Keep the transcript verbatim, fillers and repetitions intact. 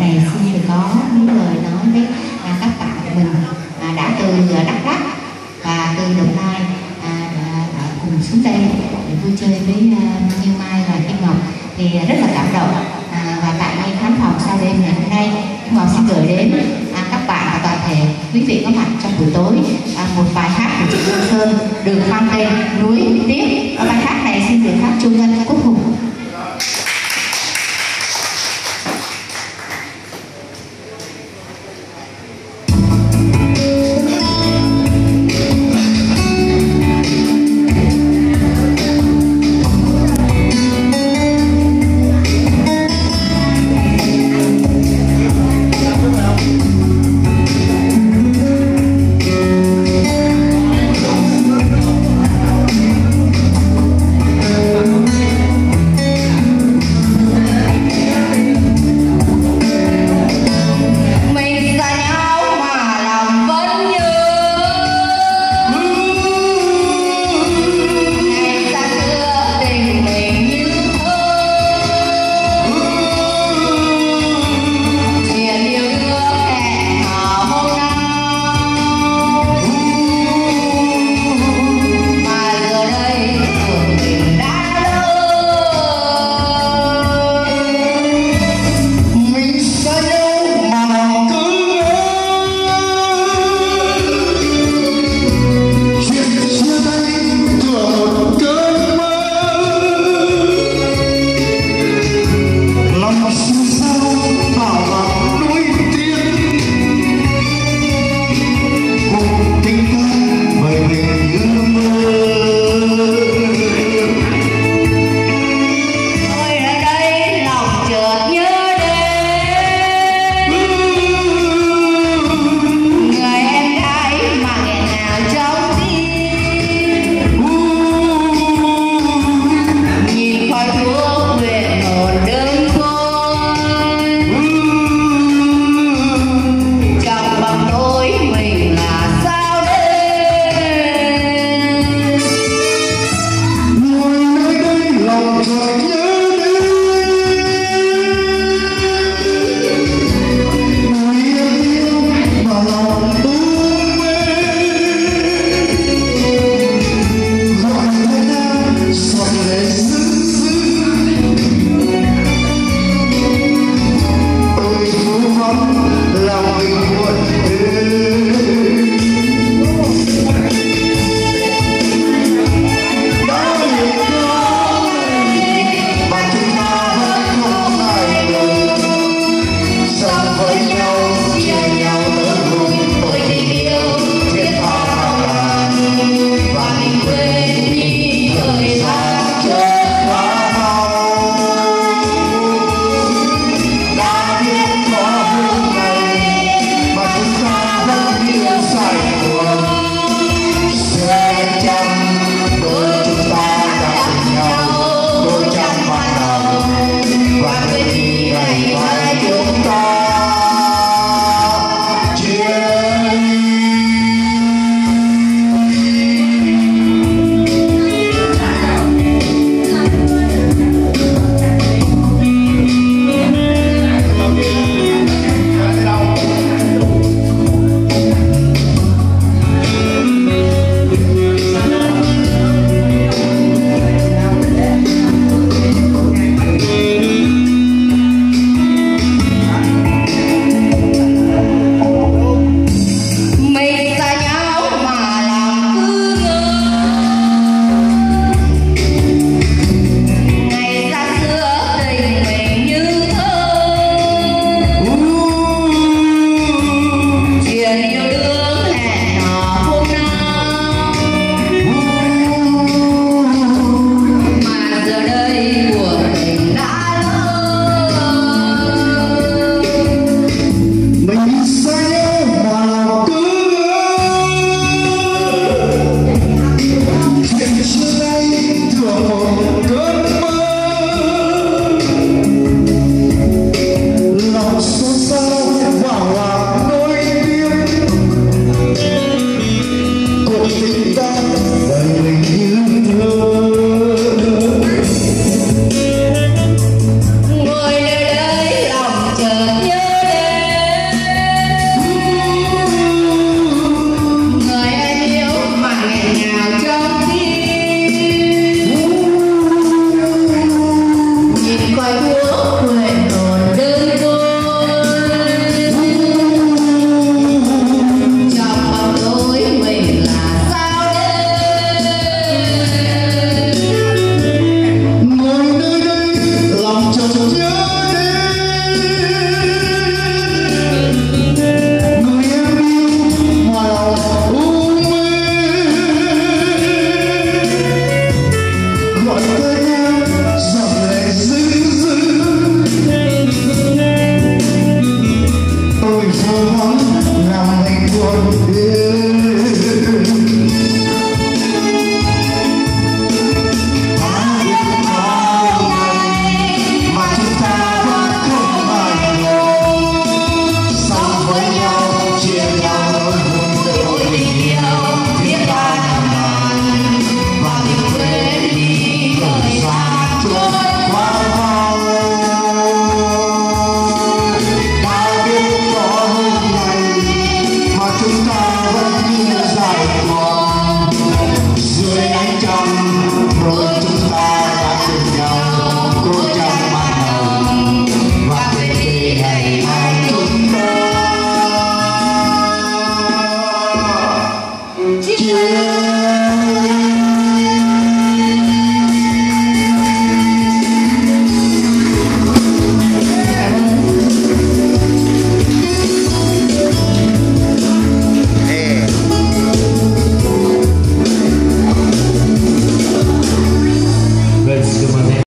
này xin được có mấy lời nói với à, các bạn của mình à, đã từ Đắk Lắk và từ Đồng Nai à, đã, đã cùng xuống đây để vui chơi với à, Như Mai và Kim Ngọc, thì rất là cảm động. À, và tại ngay khán phòng sau đêm ngày hôm nay, Kim Ngọc xin gửi đến à, các bạn và toàn thể quý vị có mặt trong buổi tối à, một bài hát của chị Hương Sơn được mang tên Núi Tiếc. Bài hát này xin được hát chung ngân Quốc Hùng.